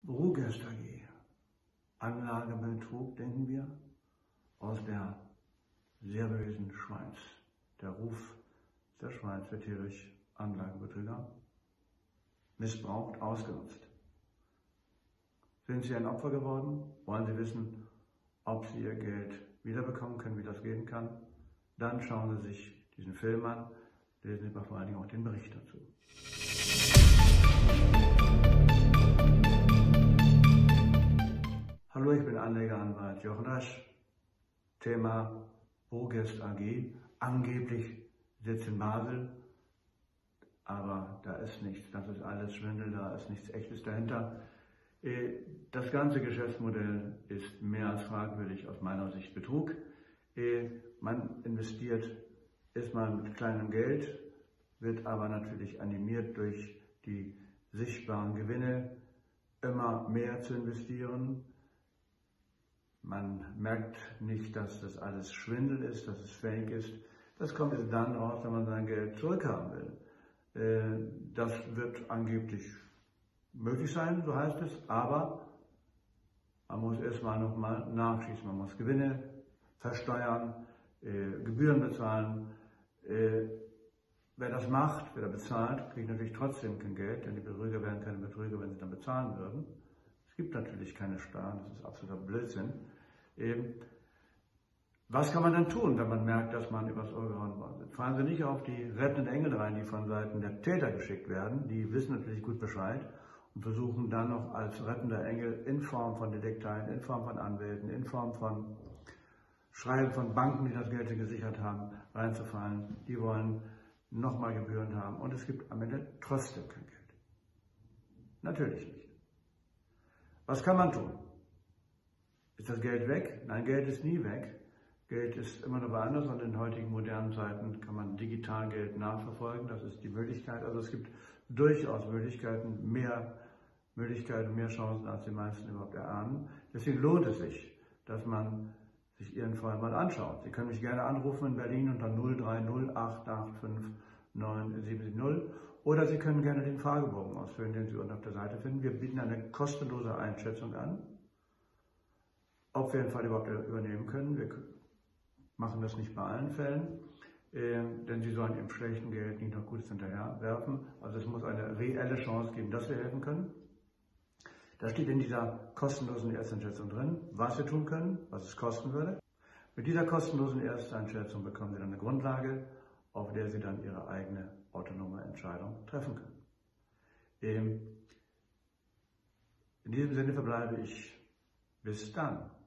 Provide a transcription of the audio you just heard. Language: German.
Brugest AG, Anlagebetrug, denken wir, aus der seriösen Schweiz. Der Ruf der Schweiz wird hier durch Anlagebetrüger missbraucht, ausgenutzt. Sind Sie ein Opfer geworden? Wollen Sie wissen, ob Sie Ihr Geld wiederbekommen können, wie das gehen kann? Dann schauen Sie sich diesen Film an, lesen Sie aber vor allen Dingen auch den Bericht dazu. Hallo, ich bin Anlegeranwalt Jochen Rasch. Thema Brugest AG, angeblich sitzt in Basel, aber da ist nichts, das ist alles Schwindel, da ist nichts Echtes dahinter. Das ganze Geschäftsmodell ist mehr als fragwürdig, aus meiner Sicht Betrug. Man investiert erstmal mit kleinem Geld, wird aber natürlich animiert durch die sichtbaren Gewinne immer mehr zu investieren. Man merkt nicht, dass das alles Schwindel ist, dass es Fake ist. Das kommt erst dann raus, wenn man sein Geld zurückhaben will. Das wird angeblich möglich sein, so heißt es, aber man muss erstmal nochmal nachschießen. Man muss Gewinne versteuern, Gebühren bezahlen. Wer das macht, wer da bezahlt, kriegt natürlich trotzdem kein Geld, denn die Betrüger wären keine Betrüger, wenn sie dann bezahlen würden. Es gibt natürlich keine Steuern, das ist absoluter Blödsinn. Was kann man dann tun, wenn man merkt, dass man übers Ohr gehauen worden ist? Fahren Sie nicht auf die rettenden Engel rein, die von Seiten der Täter geschickt werden. Die wissen natürlich gut Bescheid und versuchen dann noch als rettender Engel in Form von Detekteilen, in Form von Anwälten, in Form von Schreiben von Banken, die das Geld gesichert haben, reinzufallen. Die wollen nochmal Gebühren haben und es gibt am Ende trotzdem kein Geld. Natürlich nicht. Was kann man tun? Ist das Geld weg? Nein, Geld ist nie weg. Geld ist immer noch woanders und in heutigen modernen Zeiten kann man digital Geld nachverfolgen. Das ist die Möglichkeit. Also es gibt durchaus mehr Chancen, als die meisten überhaupt erahnen. Deswegen lohnt es sich, dass man sich Ihren Fall mal anschaut. Sie können mich gerne anrufen in Berlin unter 030 885 9770 oder Sie können gerne den Fragebogen ausfüllen, den Sie unten auf der Seite finden. Wir bieten eine kostenlose Einschätzung an, ob wir den Fall überhaupt übernehmen können. Wir machen das nicht bei allen Fällen, denn Sie sollen Ihrem schlechten Geld nicht noch Gutes hinterher werfen. Also es muss eine reelle Chance geben, dass wir helfen können. Da steht in dieser kostenlosen Ersteinschätzung drin, was wir tun können, was es kosten würde. Mit dieser kostenlosen Ersteinschätzung bekommen Sie dann eine Grundlage, auf der Sie dann Ihre eigene autonome Entscheidung treffen können. In diesem Sinne verbleibe ich. Bis dann.